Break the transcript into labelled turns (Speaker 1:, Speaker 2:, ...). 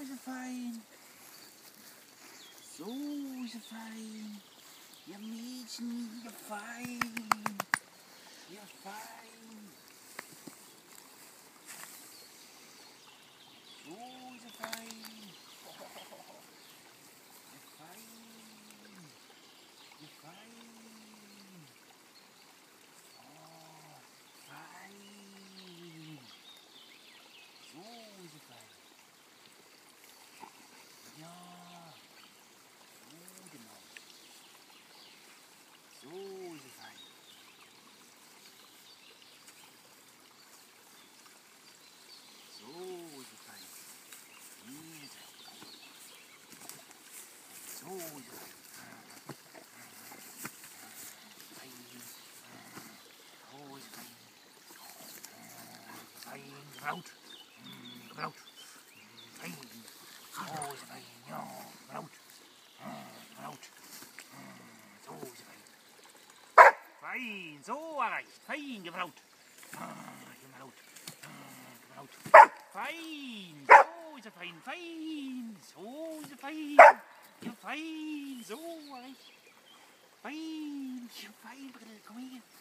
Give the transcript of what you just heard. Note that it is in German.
Speaker 1: ist er fein. So ist er fein. Ja, Mädchen, ja fein. Ja, fein. So ist er fein. Ja, fein. Ja, fein. Oh, fein. So ist er fein. Ja. So genau. So ist es fein. So ist es fein. Hier ist er. So ist es fein. Fein. So ist es fein. Fein, gebraut. Gebraut. Fein. So ist es fein. Ja, gebraut. Gebraut. So ist es fein. Fein, so erreicht. Fein, gebraut. Gebraut. Gebraut. Fein, so ist er fein. Fein, so ist er fein. Ja, fein, so erreicht. Fein, ja, fein, Brill, komm her.